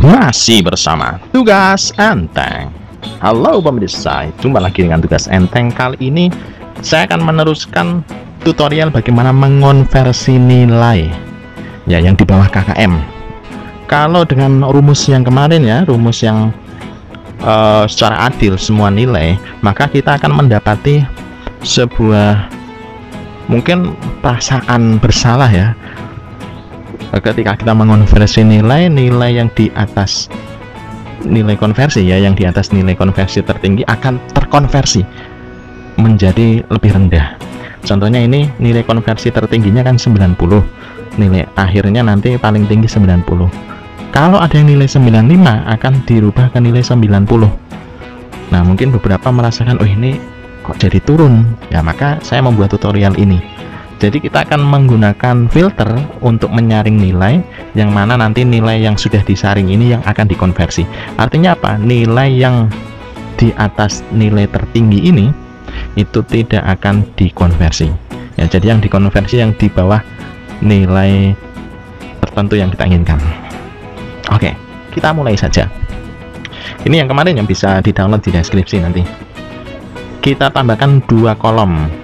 Masih bersama Tugas Enteng. Halo pemirsa, jumpa lagi dengan Tugas Enteng. Kali ini saya akan meneruskan tutorial bagaimana mengonversi nilai ya yang di bawah KKM. Kalau dengan rumus yang kemarin ya, rumus yang secara adil semua nilai, maka kita akan mendapati sebuah mungkin perasaan bersalah ya ketika kita mengonversi nilai yang di atas nilai konversi ya, yang di atas nilai konversi tertinggi akan terkonversi menjadi lebih rendah. Contohnya ini nilai konversi tertingginya kan 90, nilai akhirnya nanti paling tinggi 90. Kalau ada yang nilai 95 akan dirubah ke nilai 90. Nah mungkin beberapa merasakan, oh ini kok jadi turun ya, maka saya membuat tutorial ini. Jadi kita akan menggunakan filter untuk menyaring nilai, yang mana nanti nilai yang sudah disaring ini yang akan dikonversi. Artinya apa? Nilai yang di atas nilai tertinggi ini itu tidak akan dikonversi ya, jadi yang dikonversi yang di bawah nilai tertentu yang kita inginkan. Oke, kita mulai saja. Ini yang kemarin yang bisa di download di deskripsi nanti. Kita tambahkan 2 kolom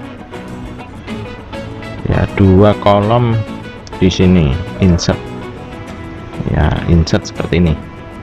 ya, 2 kolom di sini, insert ya, insert seperti ini.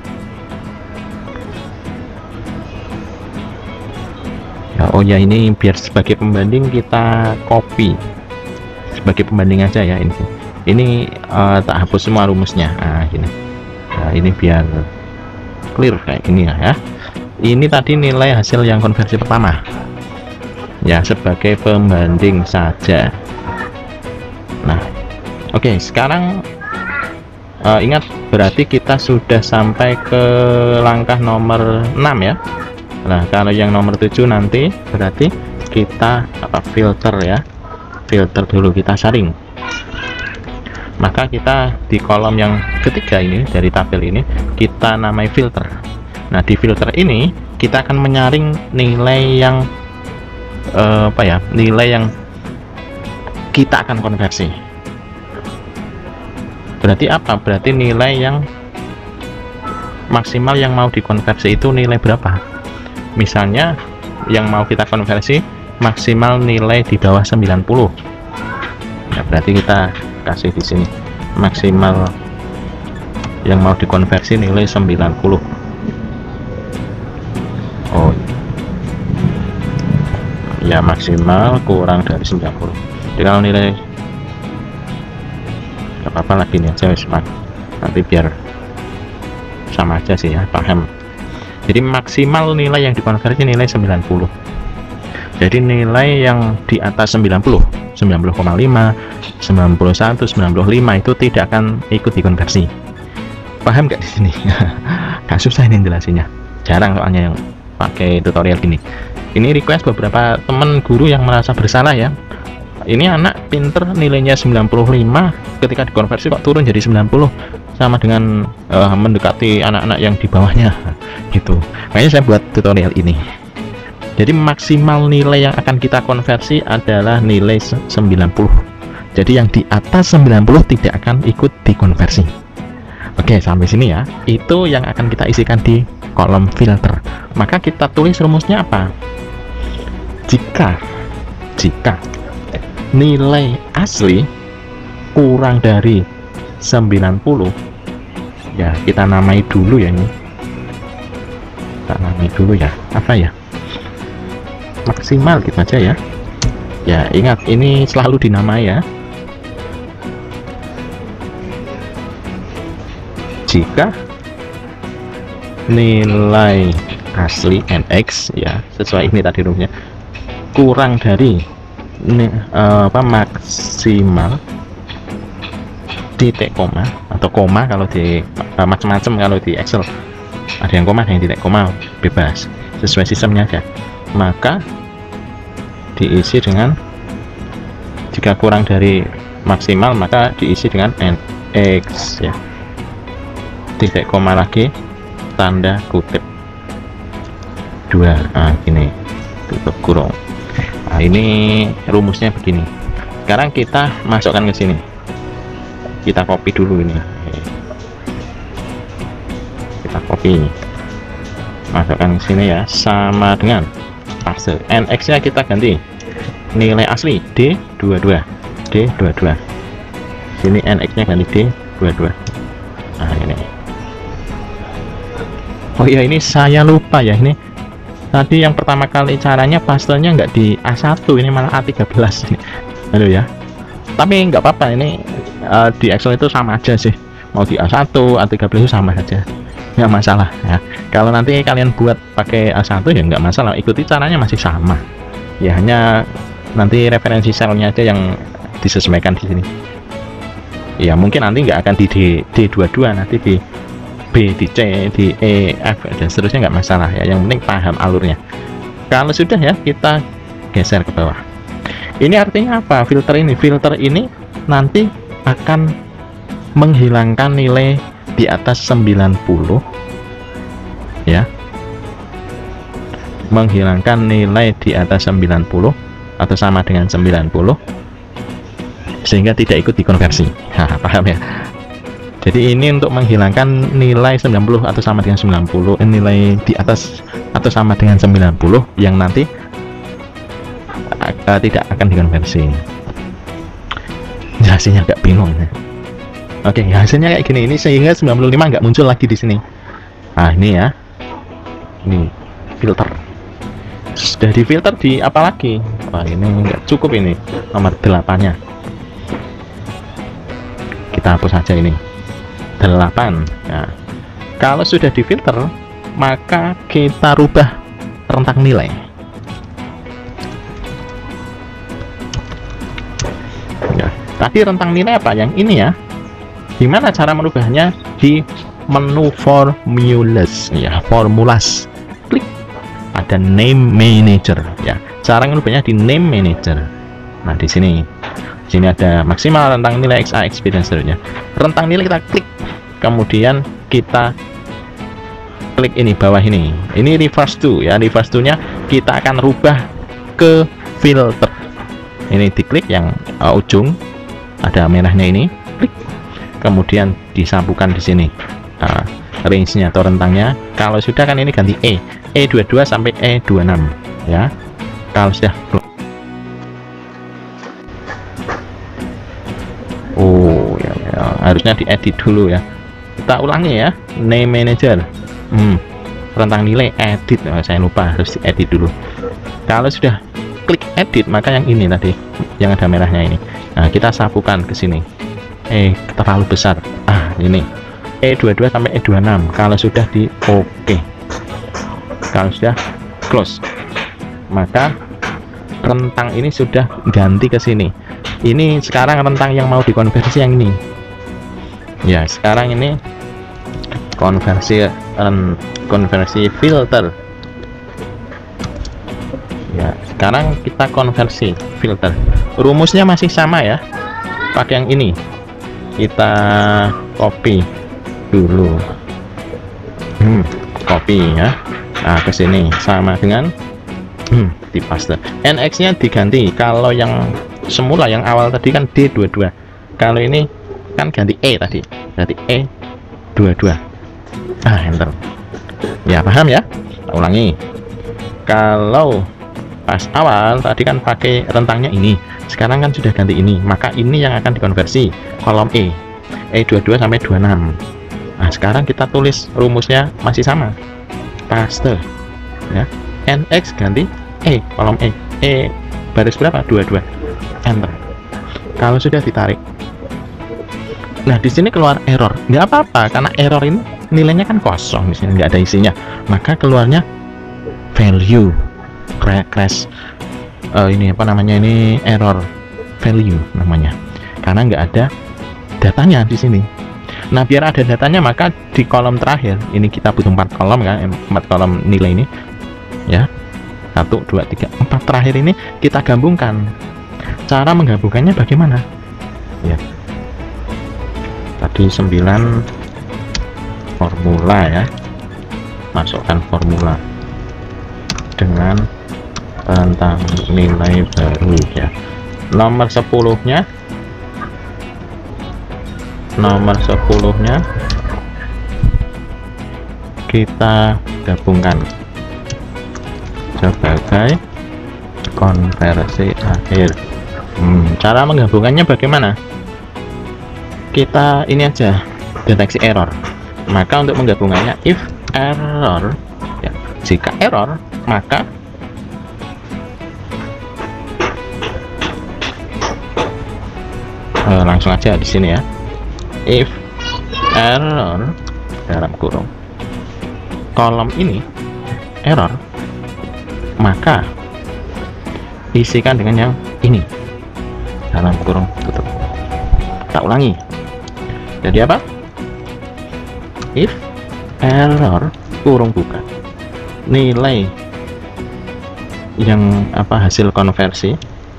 Ya, oh ya, ini biar sebagai pembanding kita copy sebagai pembanding aja ya. Ini tak hapus semua rumusnya. Nah gini, nah, ini biar clear kayak gini ya. Ini tadi nilai hasil yang konversi pertama ya, sebagai pembanding saja. Nah oke, sekarang ingat, berarti kita sudah sampai ke langkah nomor 6 ya. Nah kalau yang nomor 7 nanti berarti kita filter ya, filter dulu, kita saring. Maka kita di kolom yang ketiga ini dari tabel ini kita namai filter. Nah di filter ini kita akan menyaring nilai yang nilai yang kita akan konversi. Berarti apa? Berarti nilai yang maksimal yang mau dikonversi itu nilai berapa? Misalnya yang mau kita konversi maksimal nilai di bawah 90 ya, berarti kita kasih di sini maksimal yang mau dikonversi nilai 90. Oh ya, maksimal kurang dari 90. Jadi kalau nilai gak apa-apa lagi nih aja, nanti biar sama aja sih ya, paham. Jadi maksimal nilai yang dikonversi nilai 90. Jadi nilai yang di atas 90, 90,5, 91, 95 itu tidak akan ikut dikonversi. Paham gak di sini? Gak susah ini jelasinnya. Jarang soalnya yang pakai tutorial gini. Ini request beberapa teman guru yang merasa bersalah ya. Ini anak pinter nilainya 95, ketika dikonversi kok turun jadi 90, sama dengan mendekati anak-anak yang di bawahnya gitu. Makanya saya buat tutorial ini. Jadi maksimal nilai yang akan kita konversi adalah nilai 90. Jadi yang di atas 90 tidak akan ikut dikonversi. Oke, sampai sini ya. Itu yang akan kita isikan di kolom filter. Maka kita tulis rumusnya apa? Jika nilai asli kurang dari 90 ya, kita namai dulu ya, ini kita namai dulu ya, apa ya, maksimal gitu aja ya. Ya ingat, ini selalu dinamai ya. Jika nilai asli NX ya, sesuai ini tadi rumusnya, kurang dari maksimal titik koma atau koma, kalau di macam-macam, kalau di Excel ada yang koma, ada yang titik koma, bebas sesuai sistemnya aja. Maka diisi dengan, jika kurang dari maksimal maka diisi dengan NX ya, titik koma lagi, tanda kutip 2. Nah gini, tutup kurung. Nah ini rumusnya begini. Sekarang kita masukkan ke sini, kita copy dulu ini. kita copy, masukkan ke sini ya, sama dengan paste. NX nya kita ganti nilai asli D22, D22. Sini NX nya ganti D22. Nah ini, oh ya ini saya lupa ya, ini tadi yang pertama kali caranya pastenya nggak di A1, ini malah A13 ini. Aduh ya, tapi nggak apa-apa, ini di Excel itu sama aja sih, mau di A1 A13 itu sama saja, nggak masalah ya. Kalau nanti kalian buat pakai A1 ya nggak masalah, ikuti caranya masih sama ya, hanya nanti referensi selnya aja yang disesuaikan di sini ya. Mungkin nanti nggak akan di D22, nanti di B, di C, di E, F dan seterusnya, nggak masalah ya, yang penting paham alurnya. Kalau sudah ya, kita geser ke bawah. Ini artinya apa? Filter ini nanti akan menghilangkan nilai di atas 90 ya, menghilangkan nilai di atas 90 atau sama dengan 90 sehingga tidak ikut dikonversi. Nah, paham ya? Jadi ini untuk menghilangkan nilai 90 atau sama dengan 90, nilai di atas atau sama dengan 90 yang nanti tidak akan dikonversi. Hasilnya agak bingung ya. Oke, hasilnya kayak gini, ini sehingga 95 nggak muncul lagi di sini. Nah ini ya, ini filter. Sudah di filter di apa lagi? Wah ini nggak cukup, ini nomor 8 nya kita hapus saja, ini 8 ya. Kalau sudah di filter, maka kita rubah rentang nilai ya. Tadi rentang nilai apa? Yang ini ya. Gimana cara merubahnya? Di menu formulas ya, formulas, klik pada name manager ya. Cara merubahnya di name manager. Nah di sini ada maksimal, rentang nilai XA, XB dan seterusnya. Rentang nilai kita klik, kemudian kita klik ini bawah ini reverse to ya. Reverse to nya kita akan rubah ke filter. Ini diklik yang ujung ada merahnya ini, klik, kemudian disapukan di sini range-nya atau rentangnya. Kalau sudah kan ini ganti E22 sampai E26 ya. Kalau sudah, oh ya, harusnya diedit dulu ya. Kita ulangi ya, name manager, rentang nilai edit, saya lupa harus diedit dulu. Kalau sudah klik edit, maka yang ini tadi yang ada merahnya ini, nah kita sapukan ke sini. Terlalu besar, ini E22 sampai E26. Kalau sudah di OK, kalau sudah close, maka rentang ini sudah ganti ke sini. Ini sekarang rentang yang mau dikonversi yang ini ya. Sekarang ini konversi filter ya. Sekarang kita konversi filter, rumusnya masih sama ya, pakai yang ini. Kita copy dulu, copy ya. Nah ke sini sama dengan di paste. NX nya diganti, kalau yang semula yang awal tadi kan D22, kalau ini kan ganti E tadi, berarti E22. Enter ya, paham ya? Kita ulangi. Kalau pas awal tadi kan pakai rentangnya ini, sekarang kan sudah ganti ini, maka ini yang akan dikonversi kolom E22 sampai 26. Nah sekarang kita tulis rumusnya masih sama, paste ya. NX ganti kolom E baris berapa? 22. Enter. Kalau sudah ditarik, nah di sini keluar error, nggak apa-apa, karena error ini nilainya kan kosong, di sini nggak ada isinya, maka keluarnya value crash, ini apa namanya, ini error value namanya, karena nggak ada datanya di sini. Nah biar ada datanya, maka di kolom terakhir ini kita butuh 4 kolom kan, 4 kolom nilai ini ya, 1, 2, 3, 4 terakhir ini kita gabungkan. Cara menggabungkannya bagaimana ya? Tadi 9 formula ya, masukkan formula dengan rentang nilai baru ya. Nomor 10 nya kita gabungkan sebagai konversi akhir. Cara menggabungkannya bagaimana? Kita ini aja, deteksi error. Maka untuk menggabungkannya, if error, ya, jika error maka langsung aja di sini ya, if error dalam kurung kolom ini error, maka isikan dengan yang ini dalam kurung tutup. Tak ulangi, jadi apa? If error kurung buka, nilai yang apa, hasil konversi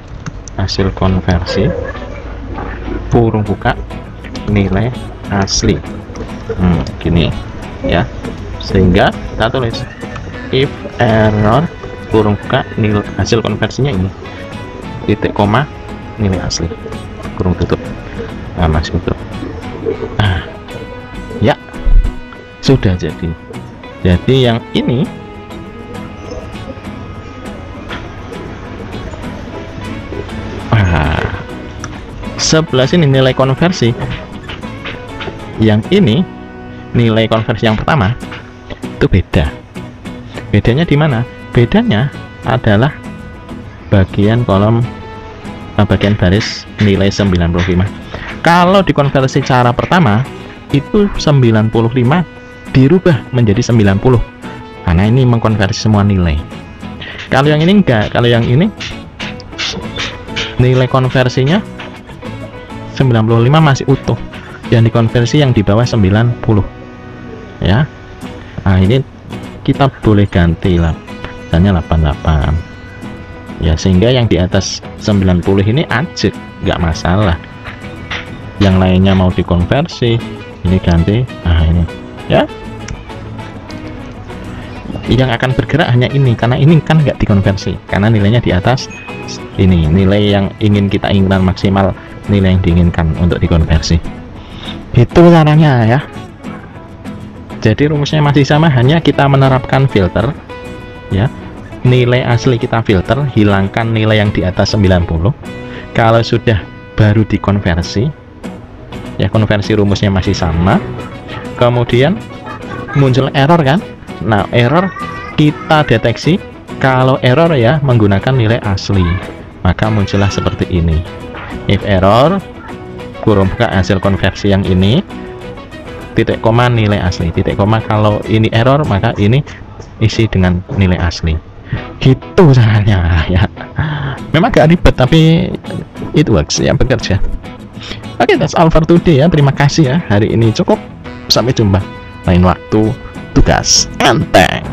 kurung buka nilai asli. Gini ya, sehingga kita tulis if error kurung buka nilai hasil konversinya ini, titik koma nilai asli kurung tutup. Nah, masih tutup. Ya, sudah jadi yang ini sebelah sini nilai konversi, yang ini nilai konversi yang pertama itu beda. Bedanya di mana? Bedanya adalah bagian kolom, bagian baris nilai 95. Kalau dikonversi cara pertama itu 95 dirubah menjadi 90 karena ini mengkonversi semua nilai. Kalau yang ini enggak, kalau yang ini nilai konversinya 95 masih utuh, yang dikonversi yang di bawah 90 ya. Nah, ini kita boleh ganti lah, misalnya 88 ya, sehingga yang di atas 90 ini aja nggak masalah, yang lainnya mau dikonversi ini ganti. Nah, ini ya, yang akan bergerak hanya ini, karena ini kan nggak dikonversi karena nilainya di atas ini, nilai yang ingin kita inginkan maksimal, nilai yang diinginkan untuk dikonversi. Itu caranya ya. Jadi rumusnya masih sama, hanya kita menerapkan filter ya. Nilai asli kita filter, hilangkan nilai yang di atas 90. Kalau sudah baru dikonversi ya, konversi rumusnya masih sama. Kemudian muncul error kan. Nah, error kita deteksi. Kalau error ya menggunakan nilai asli, maka muncullah seperti ini. If error kurung buka hasil konversi yang ini, titik koma nilai asli, titik koma kalau ini error maka ini isi dengan nilai asli. Gitu caranya ya. Memang gak ribet tapi it works ya, bekerja. Oke, that's all for today ya. Terima kasih ya, hari ini cukup. Sampai jumpa lain waktu. Tugas enteng.